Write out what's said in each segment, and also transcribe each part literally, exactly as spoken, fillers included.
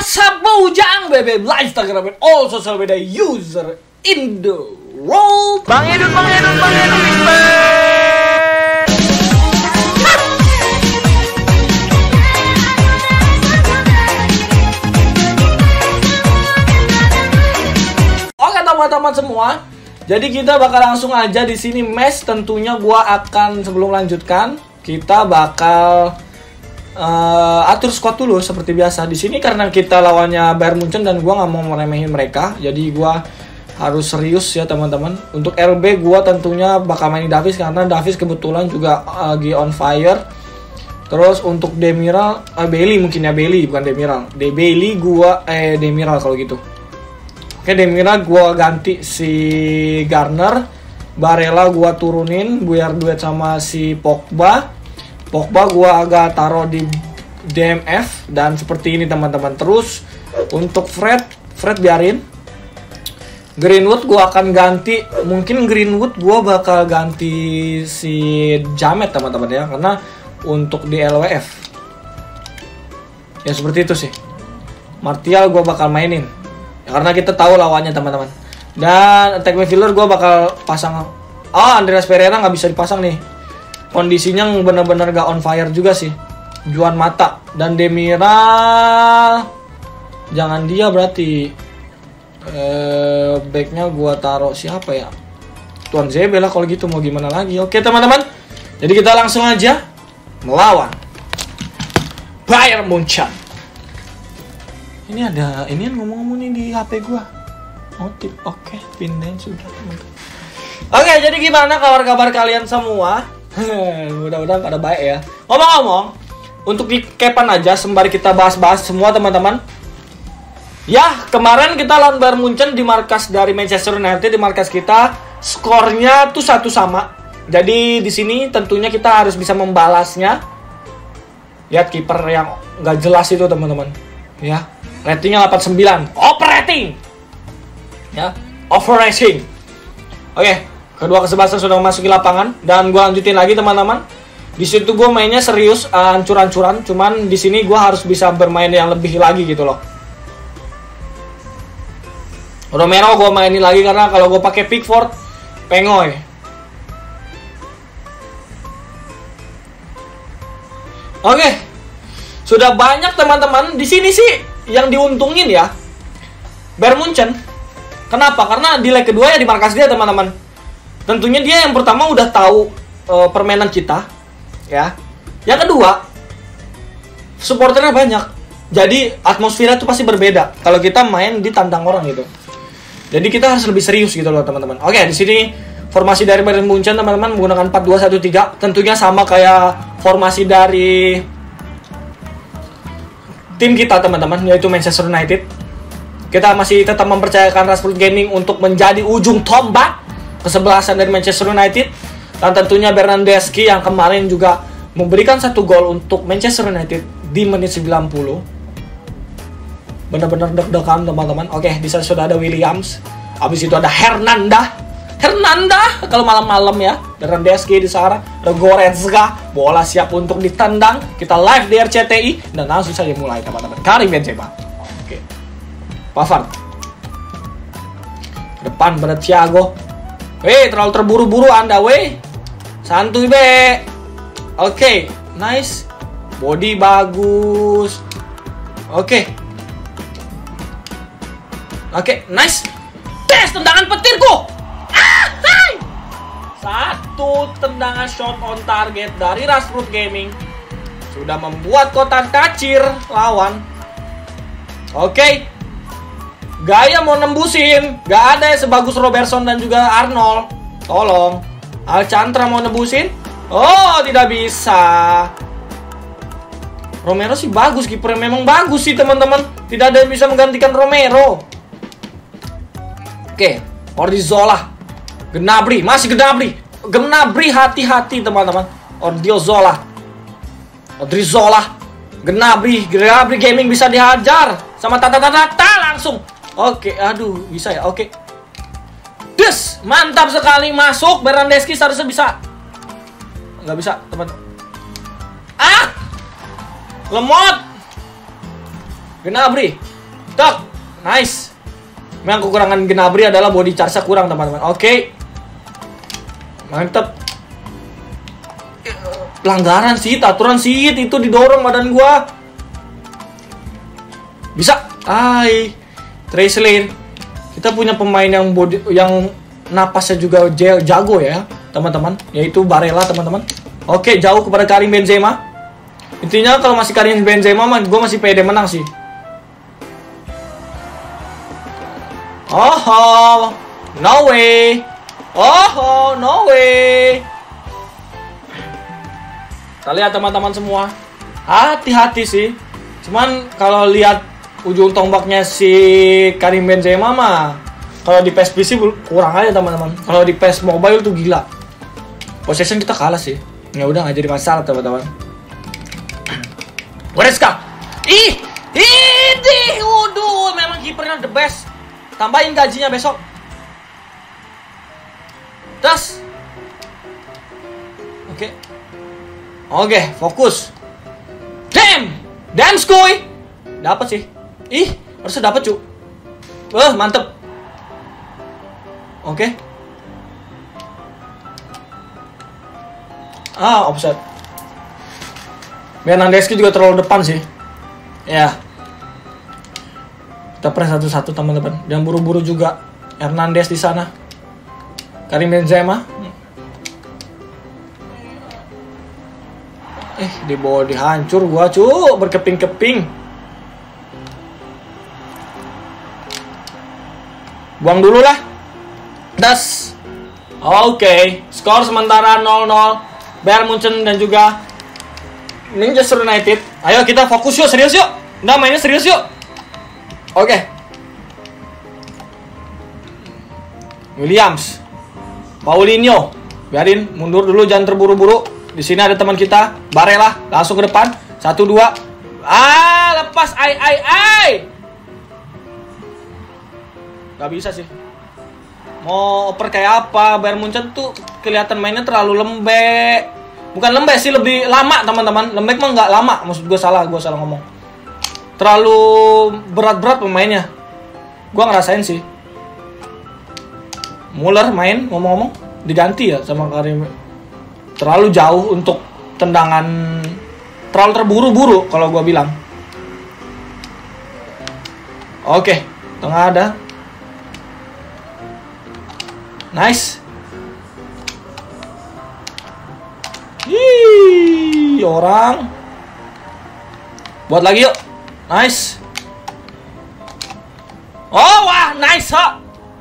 WhatsApp Bujang B B Live Instagram and all social media user in the world. Bang Edun, Bang Edun, Bang Edun, Oke teman-teman semua, jadi kita bakal langsung aja di sini match. Tentunya gua akan sebelum lanjutkan kita bakal uh, atur squad dulu seperti biasa di sini karena kita lawannya Bayern Munchen dan gua nggak mau meremehin mereka. Jadi gua harus serius ya teman-teman. Untuk R B gua tentunya bakal main Davies karena Davies kebetulan juga lagi on fire. Terus untuk Demiral, eh, Bailey mungkin ya Bailey bukan Demiral. De Bailey gua eh Demiral kalau gitu. Oke, Demiral gua ganti si Garner, Barella gua turunin biar duet sama si Pogba. Pogba gua agak taruh di D M F dan seperti ini teman-teman. Terus untuk Fred, Fred biarin. Greenwood gua akan ganti, mungkin Greenwood gua bakal ganti si Jamet teman-teman ya, karena untuk di L W F. Ya seperti itu sih. Martial gua bakal mainin. Ya, karena kita tahu lawannya teman-teman. Dan attack midfielder gue bakal pasang. Oh, Andreas Pereira nggak bisa dipasang nih. Kondisinya bener-bener gak on fire juga sih. Juan Mata dan Demiral. Jangan dia berarti. Eh, backnya gue taruh siapa ya? Tuan Zebe lah kalau gitu, mau gimana lagi? Oke teman-teman. Jadi kita langsung aja melawan Bayern Munchen. Ini ada, ini ngomong-ngomong nih di H P gua. Notif, oke, pindahin sudah teman-teman. Oke, jadi gimana kabar-kabar kalian semua? Mudah-mudahan pada baik ya. Ngomong-ngomong, untuk di capan aja sembari kita bahas-bahas semua teman-teman. Ya, kemarin kita lawan Bayern Munchen di markas dari Manchester United, di markas kita skornya tuh satu sama. Jadi di sini tentunya kita harus bisa membalasnya. Lihat kiper yang nggak jelas itu teman-teman. Ya. Ratingnya delapan puluh sembilan. Operating. Ya, overrating. Oke, kedua kesebelasan sudah memasuki lapangan dan gua lanjutin lagi teman-teman. Di situ gua mainnya serius, ancur-ancuran, cuman di sini gua harus bisa bermain yang lebih lagi gitu loh. Romero gua mainin lagi karena kalau gua pakai Pickford pengoy. Oke. Sudah banyak teman-teman di sini sih yang diuntungin ya Bayern Munchen. Kenapa? Karena di leg kedua ya di markas dia teman-teman. Tentunya dia yang pertama udah tahu e, permainan kita ya. Yang kedua supporternya banyak. Jadi atmosfernya itu pasti berbeda kalau kita main di tandang orang gitu. Jadi kita harus lebih serius gitu loh teman-teman. Oke, di sini formasi dari Bayern Munchen teman-teman menggunakan empat dua satu tiga. Tentunya sama kayak formasi dari tim kita teman-teman, yaitu Manchester United. Kita masih tetap mempercayakan Rashford Gaming untuk menjadi ujung tombak kesebelasan dari Manchester United. Dan tentunya Bernardeschi yang kemarin juga memberikan satu gol untuk Manchester United di menit sembilan puluh. Benar-benar deg-degan teman-teman. Oke, di sana sudah ada Williams. Habis itu ada Hernanda. Hernanda kalau malam-malam ya. Bernardeschi di sana. Ada Goretzka. Bola siap untuk ditendang. Kita live di R C T I dan langsung saja mulai teman-teman. Karim Benzema. Oke. Pavard. Depan pada Thiago. Weh, terlalu terburu-buru Anda, weh. Santuy, be. Oke, nice. Body bagus. Oke. Oke, nice. Tes tendangan petirku. Satu tendangan shot on target dari Rashford Gaming sudah membuat kotak kacir lawan. Oke, gaya mau nembusin. Gak ada yang sebagus Robertson dan juga Arnold. Tolong, Alcantara mau nembusin. Oh, tidak bisa. Romero sih bagus, kipernya memang bagus sih teman-teman. Tidak ada yang bisa menggantikan Romero. Oke, Odriozola. Gnabry, masih Gnabry. Gnabry hati-hati teman-teman. Odriozola. Odriozola. Gnabry, Gnabry Gaming bisa dihajar sama tata-tata langsung. Oke, aduh, bisa ya. Oke. Des, mantap sekali masuk. Bernardeschi seharusnya bisa. Nggak bisa, teman. Ah! Lemot. Gnabry. Tak, nice. Memang kekurangan Gnabry adalah body charge-nya kurang teman-teman. Oke, okay. Mantap. Pelanggaran sih, aturan sih itu didorong badan gua. Bisa. Hai. Trace lane. Kita punya pemain yang body yang napasnya juga jago ya, teman-teman. Yaitu Barella, teman-teman. Oke, jauh kepada Karim Benzema. Intinya kalau masih Karim Benzema mah gua masih pede menang sih. Oh, no way. Oh, no way. Kita lihat teman-teman semua, hati-hati sih. Cuman kalau lihat ujung tombaknya si Karim Benzema mah, kalau di P E S P C kurang aja teman-teman. Kalau di P E S Mobile tuh gila. Possession kita kalah sih. Ya udah nggak jadi masalah teman-teman. Goretzka. Ih, ini, waduh, memang kipernya the best. Tambahin gajinya besok. Das. Oke. Okay. Oke, okay, fokus. Damn! Damn, skoy! Dapat sih. Ih, harusnya dapat, cu. Wah, mantep. Oke. Okay. Ah, offset. Bernardeschi juga terlalu depan sih. Ya. Kita press satu-satu teman-teman. Jangan buru-buru juga. Hernandez di sana. Karim Benzema. Eh, di bawah dihancur gua, cu, berkeping-keping. Buang dulu lah. Das. Oke, okay. Skor sementara nol nol. Bayern Munchen dan juga Manchester United. Ayo kita fokus yuk, serius yuk. Udah mainnya serius yuk. Oke. Okay. Williams. Paulinho. Biarin mundur dulu, jangan terburu-buru. Di sini ada teman kita, Barella, langsung ke depan. Satu dua. Ah, lepas, ai ai ai. Gak bisa sih. Mau oper kayak apa? Bayern Munchen tuh kelihatan mainnya terlalu lembek. Bukan lembek sih, lebih lama teman-teman. Lembek mah nggak lama. Maksud gue salah, gue salah ngomong. Terlalu berat-berat pemainnya. Gue ngerasain sih. Muller main, ngomong-ngomong, diganti ya sama Karim. Terlalu jauh untuk tendangan, terlalu terburu-buru kalau gue bilang. Oke, tengah ada. Nice. Hii, orang. Buat lagi yuk. Nice. Oh, wah, nice, ha.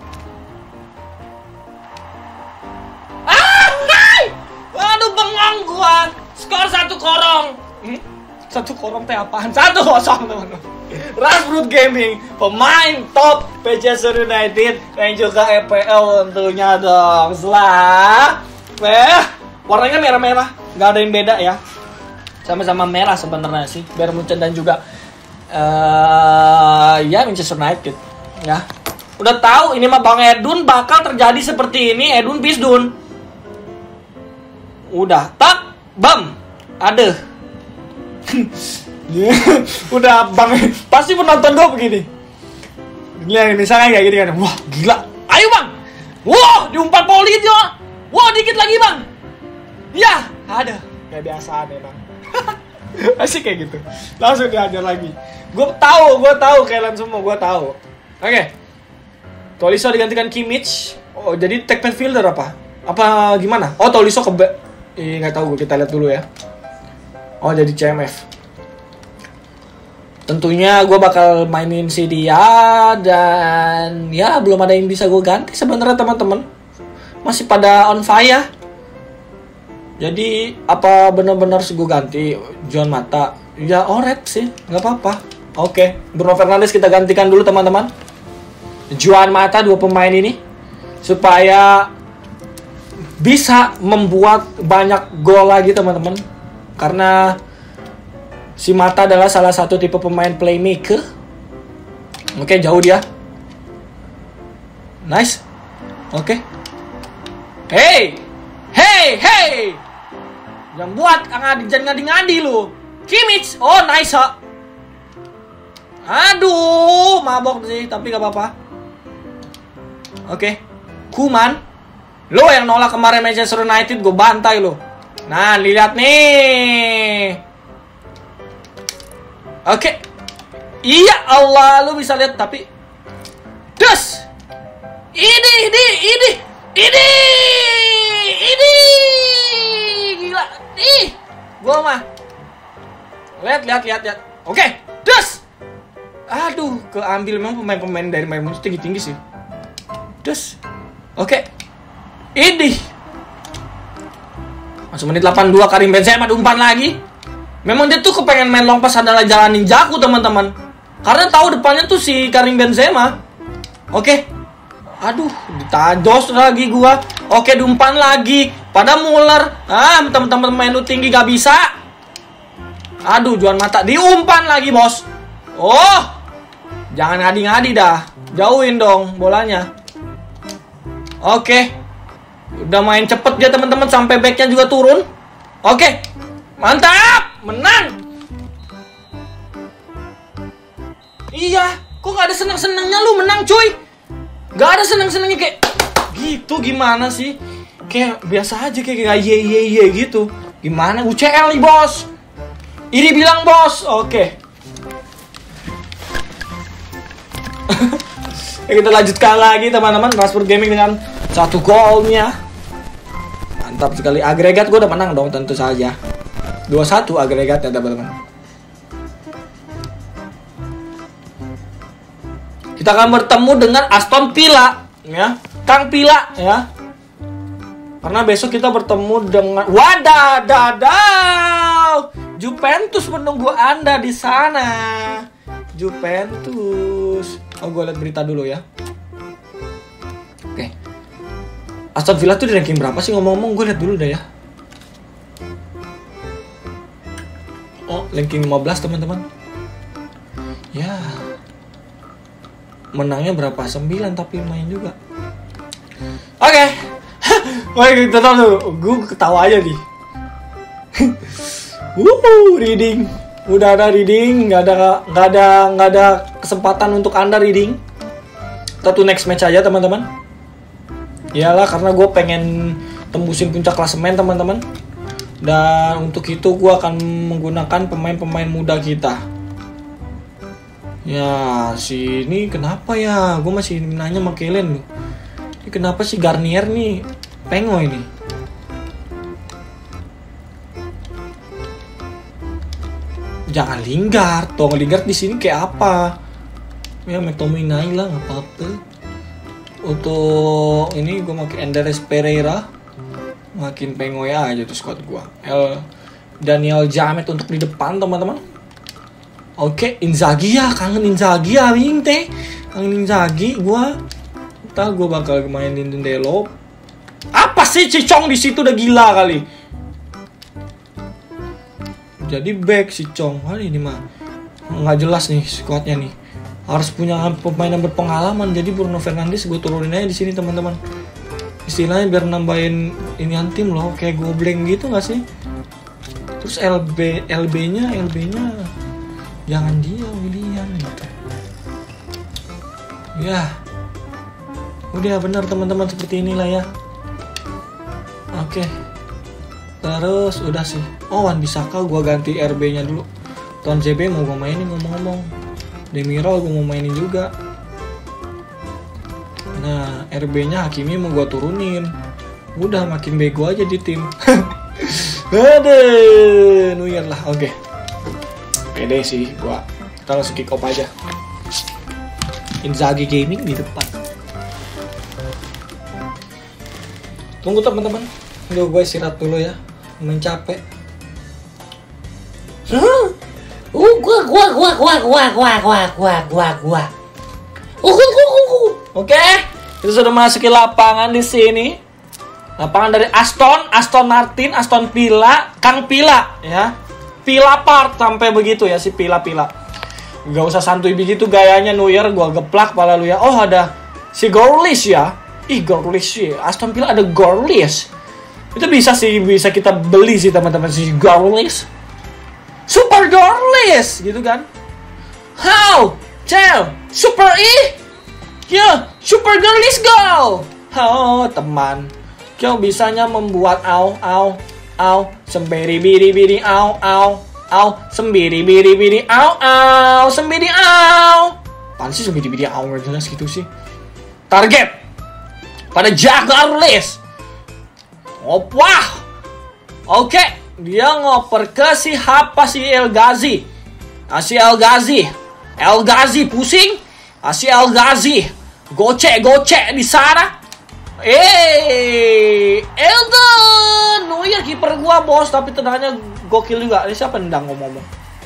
Aduh, bengong gua. Skor satu korong. Hmm? Satu korong teh apaan? Satu kosong teman-teman. Rasbrut Gaming, pemain top Manchester United dan juga E P L tentunya dong. Selah, eh, warnanya merah-merah, nggak ada yang beda ya. Sama-sama merah sebenarnya sih. Bayern Munchen dan juga uh, ya Manchester United. Ya, udah tahu ini mah Bang Edun bakal terjadi seperti ini. Edun Pisdun. Udah, tak, bam, ada. Udah, bang, pasti penonton gue begini. Ya, misalnya kayak gini kan, wah gila, ayo bang, wah diumpat poli itu, wah dikit lagi bang, ya ada, kayak biasa deh bang. Asik kayak gitu, langsung diajar lagi. Gue tahu, gue tahu kalian semua, gue tahu. Oke, okay. Tolisso digantikan Kimmich. Oh, jadi tag midfielder apa? Apa gimana? Oh, Tolisso ke Ih, nggak tahu, kita lihat dulu ya. Oh, jadi C M F. Tentunya gue bakal mainin si dia. Dan ya belum ada yang bisa gue ganti sebenarnya teman-teman. Masih pada on fire. Jadi apa benar-benar sih gue ganti Juan Mata? Ya oret sih, nggak apa-apa. Oke, Bruno Fernandes kita gantikan dulu teman-teman. Juan Mata, dua pemain ini. Supaya bisa membuat banyak gol lagi teman-teman, karena si Mata adalah salah satu tipe pemain playmaker. Oke, jauh dia. Nice. Oke. Hey, hey, hey. Jangan buat ngadi, jangan ngadi-ngadi lu. Kimmich. Oh, nice, ha. Aduh, mabok sih, tapi gak apa-apa. Oke, Kuman, lo yang nolak kemarin Manchester United, gue bantai lo. Nah, lihat nih. Oke, iya Allah, lo bisa lihat, tapi dus, ini, ini, ini, ini, ini, gila, ih, gue mah, lihat, lihat, lihat, lihat. Oke, dus, aduh, keambil memang pemain-pemain dari main musuh tinggi-tinggi sih. Dus, oke, ini masuk menit delapan puluh dua, Karim Benzema umpan lagi. Memang dia tuh kepengen main long pass adalah jalan ninjaku teman-teman, karena tahu depannya tuh si Karim Benzema. Oke, aduh, ditajos lagi gua. Oke, diumpan lagi pada Muller. Ah, teman-teman main lu tinggi gak bisa. Aduh, juan mata, diumpan lagi bos. Oh, jangan ngadi-ngadi dah, jauhin dong bolanya. Oke, udah main cepet dia teman-teman, sampai backnya juga turun. Oke, mantap, menang. Iya, kok gak ada seneng-senengnya lu menang cuy. Gak ada seneng-senengnya kayak gitu, gimana sih? Kayak biasa aja, kayak kayak ye ye ye gitu. Gimana U C L nih bos? Ini bilang bos. Oke. Ya, kita lanjutkan lagi teman-teman, Rashford Gaming dengan satu golnya. Mantap sekali. Agregat gue udah menang dong tentu saja. dua satu agregatnya teman-teman. Kita akan bertemu dengan Aston Villa ya. Kang Villa ya. Karena besok kita bertemu dengan wadadadaw, Juventus menunggu Anda di sana. Juventus. Oh, gue liat berita dulu ya. Oke. Aston Villa tuh di ranking berapa sih ngomong-ngomong? Gue liat dulu dah ya. Oh, ranking lima belas teman-teman. Ya. Menangnya berapa? sembilan tapi main juga. Oke. Oke, kita tahu tuh. Gue ketawa aja nih. Wuh, reading. Udah ada reading, nggak ada nggak ada nggak ada kesempatan untuk Anda reading. Kita tuh next match aja teman-teman. Iyalah, karena gue pengen tembusin puncak klasemen teman-teman. Dan untuk itu gue akan menggunakan pemain-pemain muda kita. Ya, si ini kenapa ya? Gue masih nanya sama kalian loh. Ini kenapa sih Garnier nih pengo ini? Jangan Lingard, dong Lingard di sini kayak apa? Ya McTominay lah, nggak apa-apa. Untuk ini gue makin Andreas Pereira, makin pengoy aja tuh squad gue. El Daniel Jamet untuk di depan teman-teman. Oke, Inzaghi ya, kangen Inzaghi ya, Winte, kangen Inzaghi gue. Entah gue bakal mainin Delop. Apa sih Cicong di situ udah gila kali. Jadi back si Chong. Wah, ini mah nggak jelas nih squadnya nih. Harus punya pemain yang berpengalaman. Jadi Bruno Fernandes gue turunin aja di sini teman-teman. Istilahnya biar nambahin inian tim loh, kayak gobleng gitu nggak sih? Terus L B L B-nya L B-nya jangan dia William gitu. Ya. Udah benar teman-teman, seperti inilah ya. Oke. Terus udah sih. Oh, Wan Bisaka gue ganti R B-nya dulu. Ton J B mau gue mainin ngomong-ngomong. Demiral gue mau mainin juga. Nah, R B-nya Hakimi mau gue turunin. Udah makin bego aja di tim. Aduh, nuyar lah. Oke. Pede sih gue. Kita langsung kick off aja. Inzaghi Gaming di depan. Tunggu teman-teman. Udah gue istirahat dulu ya. Main capek. Uh, gua gua gua gua gua gua gua gua gua gua. Uh, uh, uh, uh. Oke, kita sudah masuki lapangan di sini. Lapangan dari Aston, Aston Martin, Aston Villa, Kang Villa ya. Villa Park sampai begitu ya si Villa Villa. Gak usah santuy begitu gayanya Neuer, gua geplak pala lu ya. Oh, ada si Gorlish ya. Ih, Gorlish sih. Aston Villa ada Gorlish. Itu bisa sih, bisa kita beli sih teman-teman, si Gorlish. Super Gorlish gitu kan. How? Cel, Super E? Ya, Super Girlies Go! Oh, teman. Kau bisanya membuat au, au, au, sembiri biri biri au, au, au, sembiri biri biri au, au, sembiri au. Apaan sih sembiri biri au, gak jelas gitu sih. Target pada Jagarlis. Oh, wah. Oke, dia ngoper ke si Hapa si El Ghazi. Ah, si El Ghazi. El Ghazi pusing. Ah, si El Ghazi gocek-gocek di sana. Eh, Elden. Oh iya, kiper gua bos, tapi tendangannya gokil juga. Ini siapa nendang ngomong-ngomong?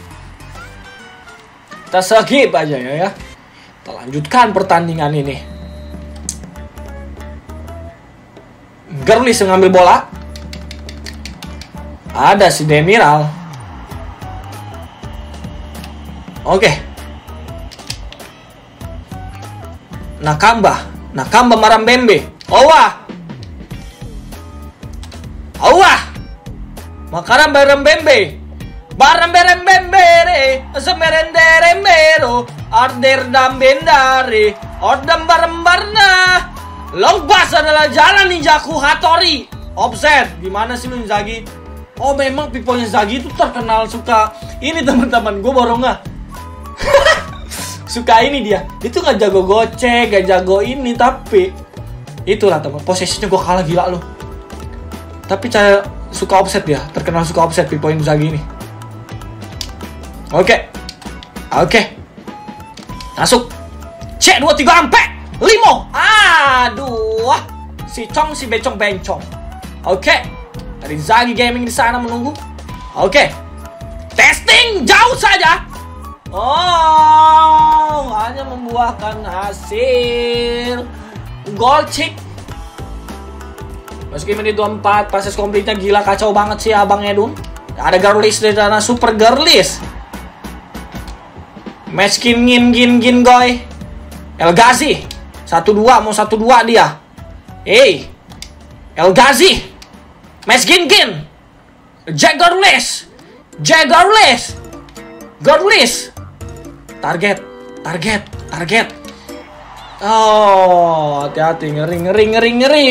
Kita skip aja ya ya. Kita lanjutkan pertandingan ini. Girlies yang ngambil bola. Ada si Demiral. Oke. Nakamba, Nakamba Marambembe. Owa. Owa. Makaram Marambembe. Baramberembembere, semerenderembero, Arderdam bendare, Ordam barembarna. Long pass adalah jalan ninjaku Hattori. Offset. Gimana sih lu Inzaghi? Oh, memang Pippo Inzaghi itu terkenal suka ini teman-teman. Gue baru nggak. Suka ini dia. Itu nggak jago gocek, nggak jago ini, tapi itulah teman. Posisinya gue kalah gila loh. Tapi cara suka offset dia, terkenal suka offset Pippo Inzaghi ini. Oke, oke, masuk. C dua tiga ampe limo. Aduh, si Cong si becong bencong. Oke, dari Inzaghi Gaming di sana menunggu. Oke, testing jauh saja. Oh, hanya membuahkan hasil gol kick. Meski menit dua puluh empat, proses komplitnya gila kacau banget sih Abang Edun. Ada Girlies di sana, Super Girlies. Meskin gin gin gin goy. El Ghazi satu dua, mau satu dua dia. Hey, El Ghazi Meskin gin Jagarles Jagarles Girlies. Target, target, target. Oh, hati-hati, ngeri, ngeri, ngeri, ngeri.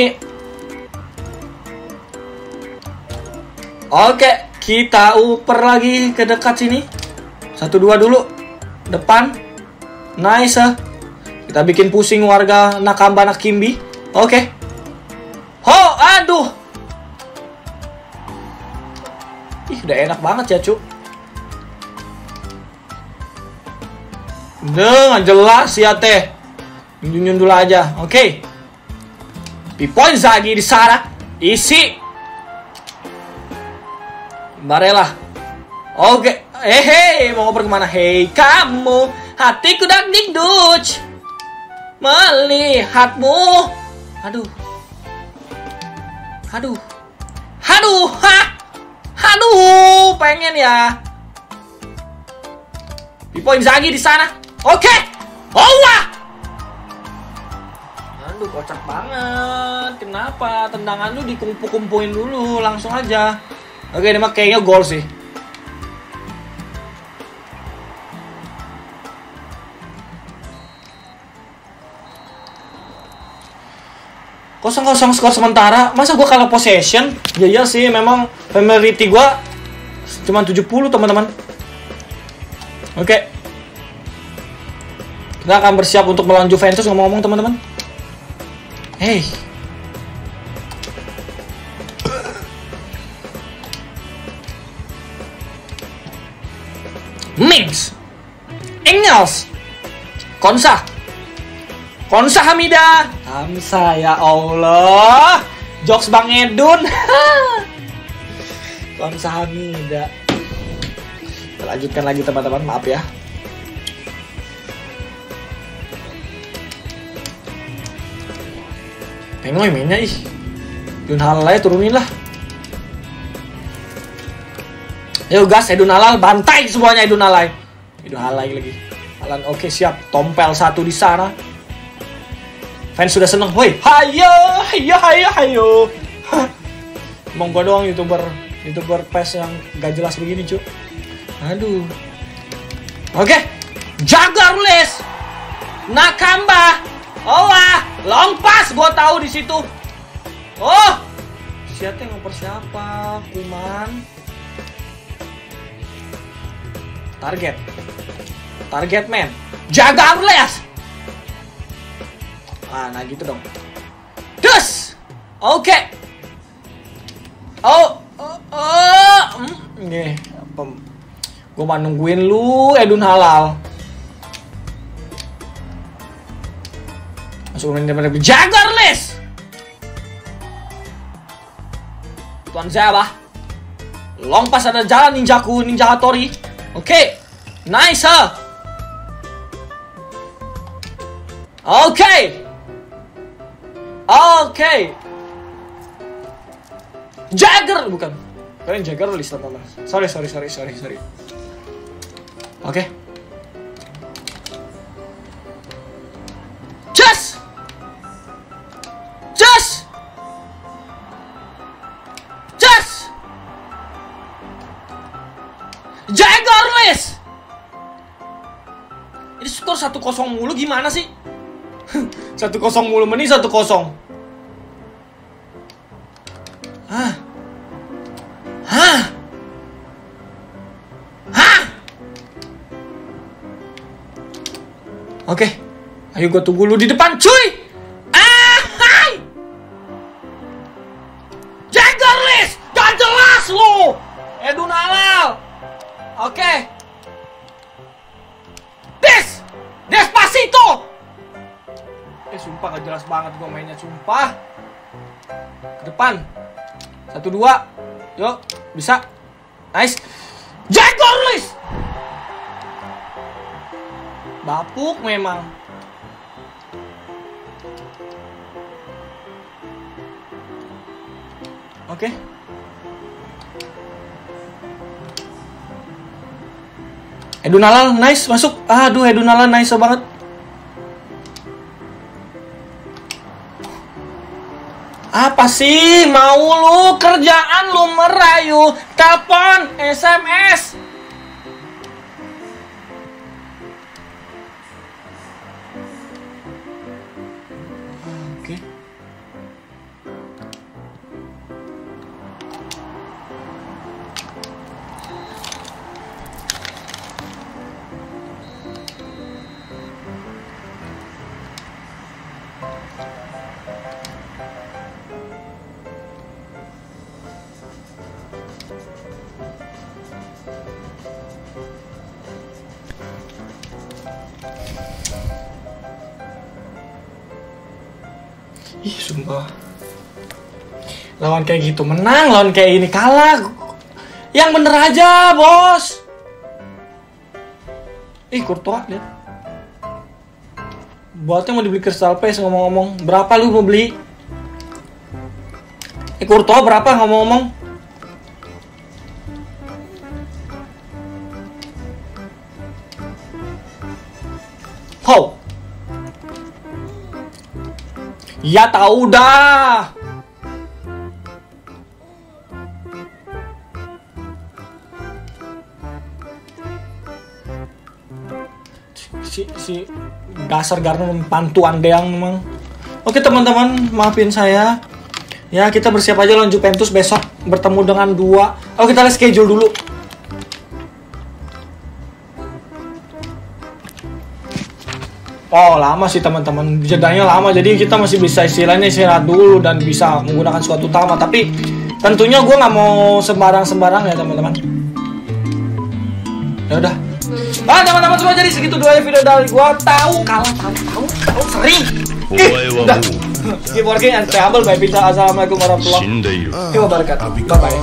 Oke, kita uper lagi ke dekat sini. Satu dua dulu, depan. Nice. Kita bikin pusing warga Nakamba Nakimbi. Oke. Ho, aduh. Ih, udah enak banget ya, cu. Udah gak jelas ya teh. Nyundul aja. Oke, okay. Pippo Inzaghi di sana. Isi Barella. Oke, okay. Eh hey, mau ngoper kemana? Hei kamu, hatiku dan dingduc melihatmu. Aduh, aduh, aduh, ha, aduh, pengen ya. Pippo Inzaghi di sana. Oke. Okay. Oh wah. Aduh, kocak banget. Kenapa tendangan lu dikumpul-kumpulin dulu langsung aja? Oke, ini mah kayaknya gol sih. Kosong-kosong skor sementara. Masa gua kalah possession? Ya iya sih, memang familiarity gua cuma tujuh puluh, teman-teman. Oke. Kita akan bersiap untuk melawan Juventus, ngomong-ngomong teman-teman. Hey. Mings. Engels. Konsa. Konsa Hamida. Hamsa ya Allah. Jokes Bang Edun. Konsa Hamida. Kita lanjutkan lagi teman-teman, maaf ya. Pengoy mainnya ih. Edun Halal turunin lah. Ayo gas, Edun Halal bantai semuanya Edun Halal. Edun Halal lagi. Halan oke siap. Tompel satu di sana. Fans sudah seneng. Woi, hayo, hayo, hayo, hayo. Emang gua doang youtuber youtuber pes yang gak jelas begini cuy. Aduh. Oke, Jagarles, Nakamba, Owa, long pass, gua tahu di situ. Oh, siapa yang ngoper siapa? Kuman. Target, target man, Jagarles. Ah, nah gitu dong. Dus, oke. Okay. Oh, oh, oh, mm, nih, gue mau nungguin lu, Edun Halal. Masuk main depan Jagarles. Tuan Zaba. Long pass ada jalan ninjaku, Ninja Hattori. Oke, okay. Nice ha. Oke. Okay. Oke. Okay. Jagger bukan. Kalian Jagarles teman-teman. Sorry, sorry, sorry, sorry, sorry. Oke. Okay. Just. Just. Just. Jagarles. Ini skor satu kosong mulu gimana sih? satu kosong mulu, mending satu kosong. Hah? Hah? Hah? Oke. Ayo gue tunggu lu di depan, cuy. Ah, hai. Jagarles, gak jelas lu. Edun Halal. Oke. Des. Despacito. Eh, sumpah gak jelas banget gue mainnya, sumpah. Ke depan. Satu dua, yuk bisa, nice. Jagarles, bapuk memang. Oke. Okay. Edun Halal, nice masuk. Aduh, Edun Halal nice banget. Apa sih mau lu, kerjaan lu merayu, telepon, S M S. Oke. Okay. Ih, sumpah. Lawan kayak gitu menang, lawan kayak ini kalah. Yang bener aja, bos. Ih, Courtois, lihat. Buatnya mau dibeli Crystal Palace ngomong-ngomong. Berapa lu mau beli? Eh, Courtois berapa ngomong-ngomong? How? Ya tahu dah. Si si dasar Garner membantu Andeang memang. Oke teman-teman, maafin saya. Ya kita bersiap aja lawan Juventus besok bertemu dengan dua. Oh kita lihat schedule dulu. Oh lama sih teman-teman, jedanya lama, jadi kita masih bisa istilahnya istirahat dulu dan bisa menggunakan suatu utama. Tapi tentunya gue nggak mau sembarang-sembarang ya teman-teman. Ya udah. Ah teman-teman semua, jadi segitu dulu ya video dari gue. Tahu kalah tahu tahu tahu sering. Eh, udah. Keep working and stay humble. Bye bye. Assalamualaikum warahmatullahi wabarakatuh. Bye bye.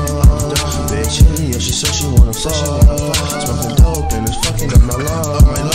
She said she wanna fuck, smoking dope and it's fucking up my love.